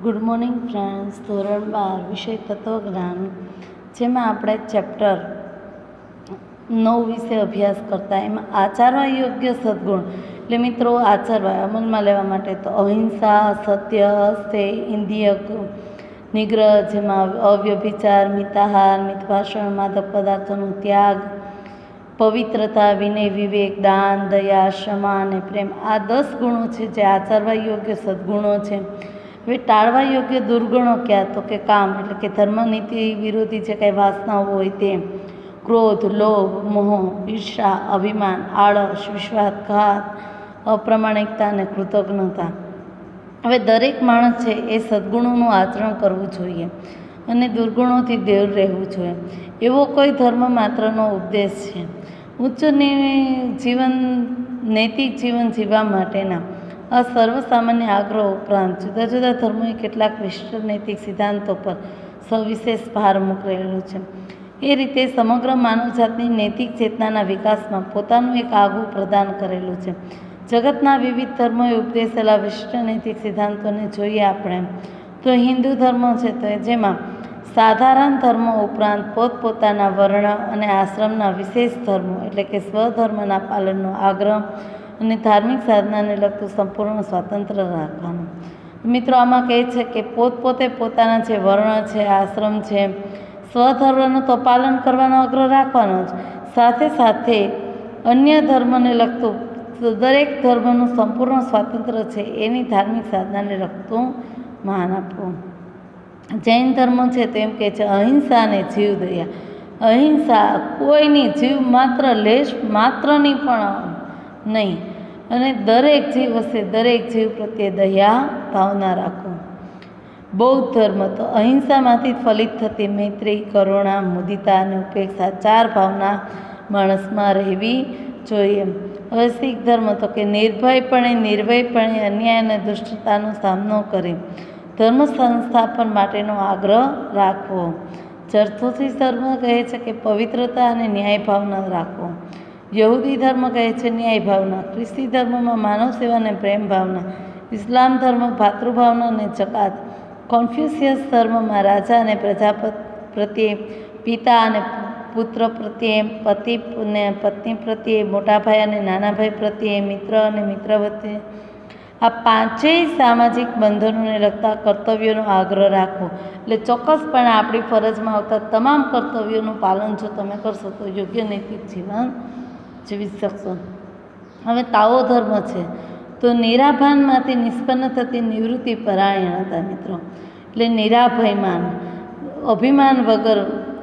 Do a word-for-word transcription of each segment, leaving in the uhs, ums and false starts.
Good morning friends. ધોરણ બાર વિષય તત્વજ્ઞાન, જેમાં આપણે ચેપ્ટર નવ વિશે અભ્યાસ કરતા. એમાં આચરવા યોગ્ય સદગુણ એટલે મિત્રો આચરવા અમલમાં લેવા માટે તો અહિંસા, સત્ય, સ્થેય, ઇન્દ્રિય નિગ્રહ, જેમાં અવ્યભિચાર, મિતાહાર, મિતભાષણ, માદક પદાર્થોનો ત્યાગ, પવિત્રતા, વિનય, વિવેક, દાન, દયા, ક્ષમા અને પ્રેમ. આ દસ ગુણો છે જે આચરવા યોગ્ય સદગુણો છે. હવે ટાળવા યોગ્ય દુર્ગુણો ક્યાં? તો કે કામ એટલે કે ધર્મનીતિ વિરોધી જે કંઈ વાસનાઓ હોય તે, ક્રોધ, લોભ, મોહ, ઈર્ષા, અભિમાન, આળસ, વિશ્વાસઘાત, અપ્રામાણિકતા અને કૃતજ્ઞતા. હવે દરેક માણસ છે એ સદગુણોનું આચરણ કરવું જોઈએ અને દુર્ગુણોથી દૂર રહેવું જોઈએ. એવો કોઈ ધર્મ માત્રનો ઉપદેશ છે. ઉચ્ચ જીવન નૈતિક જીવન જીવવા માટેના આ સર્વસામાન્ય આગ્રહ ઉપરાંત જુદા જુદા ધર્મોએ કેટલાક વિશિષ્ટ નૈતિક સિદ્ધાંતો પર સવિશેષ ભાર મૂકેલો છે. એ રીતે સમગ્ર માનવજાતની નૈતિક ચેતનાના વિકાસમાં પોતાનું એક આગવું પ્રદાન કરેલું છે. જગતના વિવિધ ધર્મોએ ઉપદેશેલા વિશિષ્ટ નૈતિક સિદ્ધાંતોને જોઈએ આપણે તો હિન્દુ ધર્મ છે તો જેમાં સાધારણ ધર્મો ઉપરાંત પોતપોતાના વર્ણ અને આશ્રમના વિશેષ ધર્મો એટલે કે સ્વધર્મના પાલનનો આગ્રહ અને ધાર્મિક સાધનાને લગતું સંપૂર્ણ સ્વાતંત્ર્ય રાખવાનું. મિત્રો આમાં કહે છે કે પોતપોતે પોતાના જે વર્ણ છે, આશ્રમ છે, સ્વધર્મનું તો પાલન કરવાનો આગ્રહ રાખવાનો જ, સાથે સાથે અન્ય ધર્મને લગતું દરેક ધર્મનું સંપૂર્ણ સ્વાતંત્ર્ય છે એની ધાર્મિક સાધનાને લગતું માન આપવું. જૈન ધર્મ છે તો એમ કહે છે અહિંસા અને જીવદયા. અહિંસા કોઈની જીવ માત્ર લેશ માત્રની પણ નહીં અને દરેક જીવ હશે દરેક જીવ પ્રત્યે દયા ભાવના રાખો. બૌદ્ધ ધર્મ તો અહિંસામાંથી ફલિત થતી મૈત્રી, કરુણા, મુદિતા અને ઉપેક્ષા ચાર ભાવના માણસમાં રહેવી જોઈએ. હવે શીખ ધર્મ તો કે નિર્ભયપણે નિર્ભયપણે અન્યાય અને દુષ્ટતાનો સામનો કરી ધર્મ સંસ્થાપન માટેનો આગ્રહ રાખવો. જરથુસ્ટ્રી ધર્મ કહે છે કે પવિત્રતા અને ન્યાય ભાવના રાખવો. યહૂદી ધર્મ કહે છે ન્યાય ભાવના. ખ્રિસ્તી ધર્મમાં માનવ સેવા અને પ્રેમ ભાવના. ઇસ્લામ ધર્મ ભાતૃભાવના અને જકાત. કોન્ફ્યુશિયસ ધર્મમાં રાજા અને પ્રજા પ્રત્યે, પિતા અને પુત્ર પ્રત્યે, પતિ અને પત્ની પ્રત્યે, મોટા ભાઈ અને નાના ભાઈ પ્રત્યે, મિત્ર અને મિત્ર પ્રત્યે આ પાંચેય સામાજિક બંધનોને લગતા કર્તવ્યોનો આગ્રહ રાખવો. એટલે ચોક્કસપણે આપણી ફરજમાં આવતા તમામ કર્તવ્યોનું પાલન જો તમે કરશો તો યોગ્ય નૈતિક જીવન જીવી શકશો. હવે તાઓ ધર્મ છે તો નિરાભાનમાંથી નિષ્પન્ન થતી નિવૃત્તિ પરાયણતા. મિત્રો એટલે નિરાભયમાન, અભિમાન વગર.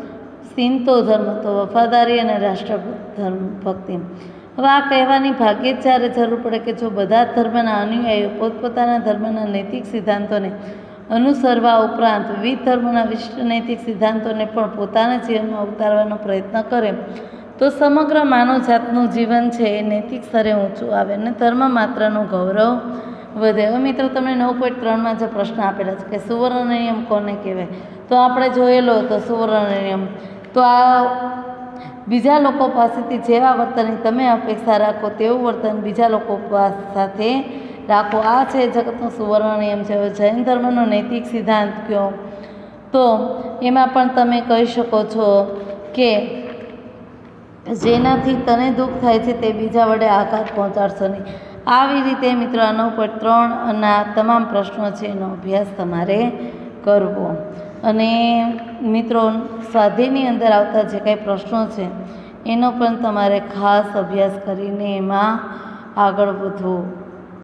સિંતો ધર્મ તો વફાદારી અને રાષ્ટ્ર ધર્મ ભક્તિ. હવે આ કહેવાની ભાગ્યે જ જ્યારે જરૂર પડે કે જો બધા જ ધર્મના અનુયાયીઓ પોતપોતાના ધર્મના નૈતિક સિદ્ધાંતોને અનુસરવા ઉપરાંત વિવિધ ધર્મોના વિશિષ્ટ નૈતિક સિદ્ધાંતોને પણ પોતાના જીવનમાં ઉતારવાનો પ્રયત્ન કરે તો સમગ્ર માનવજાતનું જીવન છે એ નૈતિક સ્તરે ઊંચું આવે અને ધર્મ માત્રનું ગૌરવ વધે. હવે મિત્રો તમને નવ પોઈન્ટ ત્રણમાં જે પ્રશ્ન આપેલા છે કે સુવર્ણ નિયમ કોને કહેવાય, તો આપણે જોયેલો હતો સુવર્ણ નિયમ તો આ બીજા લોકો પાસેથી જેવા વર્તનની તમે અપેક્ષા રાખો તેવું વર્તન બીજા લોકો સાથે રાખો. આ છે જગતનો સુવર્ણ નિયમ છે. હવે જૈન ધર્મનો નૈતિક સિદ્ધાંત કયો તો એમાં પણ તમે કહી શકો છો કે જેનાથી તને દુઃખ થાય છે તે બીજા વડે આઘાત પહોંચાડશો નહીં. આવી રીતે મિત્રો આ નવ પોઈન્ટ ત્રણ અને તમામ પ્રશ્નો છે એનો અભ્યાસ તમારે કરવો. અને મિત્રો સ્વાધ્યાયની અંદર આવતા જે કાંઈ પ્રશ્નો છે એનો પણ તમારે ખાસ અભ્યાસ કરીને એમાં આગળ વધવું.